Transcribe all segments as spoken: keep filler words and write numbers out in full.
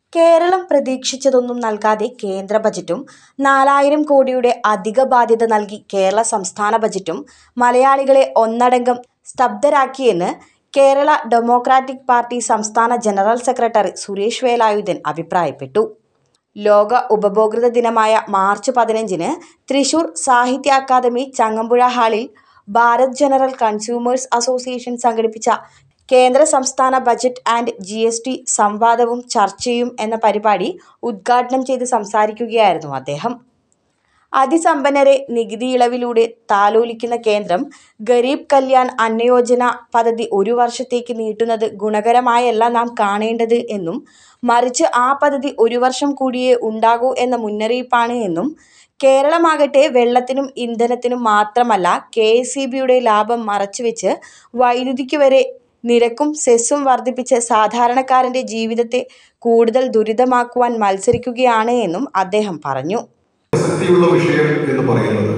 കേരളം പ്രതീക്ഷിച്ചതൊന്നും നൽകാതെ കേന്ദ്ര ബജറ്റും നാലായിരം കോടിയുടെ അധിക ബാധ്യത നൽകി കേരള സംസ്ഥാന ബജറ്റും മലയാളികളെ ഒന്നടങ്കം സ്തബ്ധരാക്കിയെന്ന് കേരള ഡെമോക്രാറ്റിക് പാർട്ടി സംസ്ഥാന ജനറൽ സെക്രട്ടറി സുരേഷ് വേലായുധൻ അഭിപ്രായപ്പെട്ടു. ലോക ഉപഭോക്തൃ ദിനമായ മാർച്ച് പതിനഞ്ചിന് തൃശൂർ സാഹിത്യ അക്കാദമി ചങ്ങമ്പുഴ ഹാളിൽ ഭാരത് ജനറൽ കൺസ്യൂമേഴ്സ് അസോസിയേഷൻ സംഘടിപ്പിച്ച കേന്ദ്ര സംസ്ഥാന budget and G S T സംവാദവും ചർച്ചയും എന്ന പരിപാടി ഉദ്ഘാടനം ചെയ്ത് സംസാരിക്കുകയായിരുന്നു അദ്ദേഹം. അതിസമ്പന്നരെ നികുതി ഇളവിലൂടെ താലോലിക്കുന്ന കേന്ദ്രം ഗരീബ് കല്യാൺ അന്ന യോജന പദ്ധതി ഒരു വർഷത്തേക്ക് നീട്ടുന്നത് ഗുണകരമായല്ല നാം കാണേണ്ടത് എന്നും മറിച്ച് ആ പദ്ധതി ഒരു വർഷം കൂടിയേ ഉണ്ടാകൂ എന്ന മുന്നറിയിപ്പാണ് എന്നും കേരളമാകട്ടെ വെള്ളത്തിനും ഇന്ധനത്തിനും മാത്രമല്ല കെ എസ് ഇ ബിയുടെ ലാഭം മറച്ചുവെച്ച് വൈദ്യുതിക്ക് വരെ നിരക്കും സെസ്സും വർദ്ധിപ്പിച്ച് സാധാരണക്കാരൻ്റെ ജീവിതത്തെ കൂടുതൽ ദുരിതമാക്കുവാൻ മത്സരിക്കുകയാണ് എന്നും അദ്ദേഹം പറഞ്ഞു. പ്രസക്തിയുള്ള വിഷയം എന്ന് പറയുന്നത്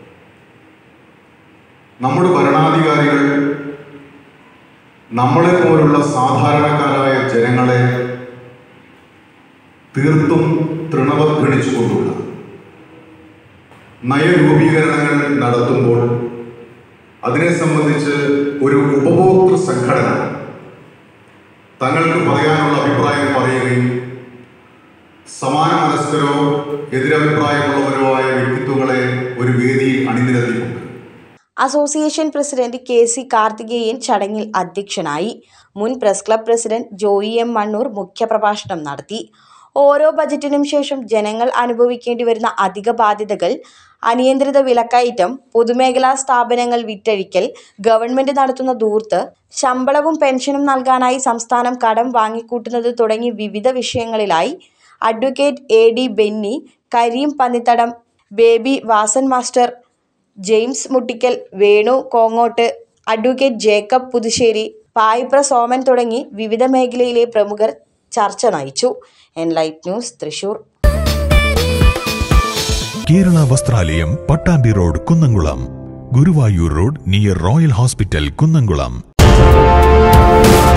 നമ്മുടെ ഭരണാധികാരികൾ നമ്മളെ പോലുള്ള സാധാരണക്കാരായ ജനങ്ങളെ തീർത്തും തൃണവത്ഗണിച്ചുകൊണ്ടുള്ള നയരൂപീകരണങ്ങൾ നടത്തുമ്പോൾ അതിനെ സംബന്ധിച്ച് ഒരു ഉപഭോക്തൃ സംഘടന തങ്ങൾക്ക് പറയാനുള്ള അഭിപ്രായം പറയുകയും സമാന മനസ്കരോ എതിരഭിപ്രായമുള്ളവരോ ആയ വ്യക്തിത്വങ്ങളെ ഒരു വേദിയിൽ അണിനിരത്തിയിട്ടുണ്ട്. Association president K C Karthikeyan ചടങ്ങിൽ അധ്യക്ഷനായി. മുൻ press club president Joy M Mannur മുഖ്യപ്രഭാഷണം നടത്തി. ഓരോ ബജറ്റിനും ശേഷം ജനങ്ങൾ അനുഭവിക്കേണ്ടി വരുന്ന അധിക ബാധ്യതകൾ, അനിയന്ത്രിത വിലക്കയറ്റം, പൊതുമേഖലാ സ്ഥാപനങ്ങൾ വിറ്റഴിക്കൽ, ഗവൺമെന്റ് നടത്തുന്ന ധൂർത്ത്, ശമ്പളവും പെൻഷനും നൽകാനായി സംസ്ഥാനം കടം വാങ്ങിക്കൂട്ടുന്നത് തുടങ്ങി വിവിധ വിഷയങ്ങളിലായി advocate A D Benny, Karim Pannithadam, Baby Vasan master, James Muttikkal, Venu Kongot, advocate Jacob Puthussery, Payipra Soman തുടങ്ങി വിവിധ മേഖലയിലെ പ്രമുഖർ ചർച്ച നയിച്ചു. Enlight News, Thrissur. Kerala Vasthralayam, Pattambi road, Kunnamkulam. Guruvayur road near Royal Hospital, Kunnamkulam.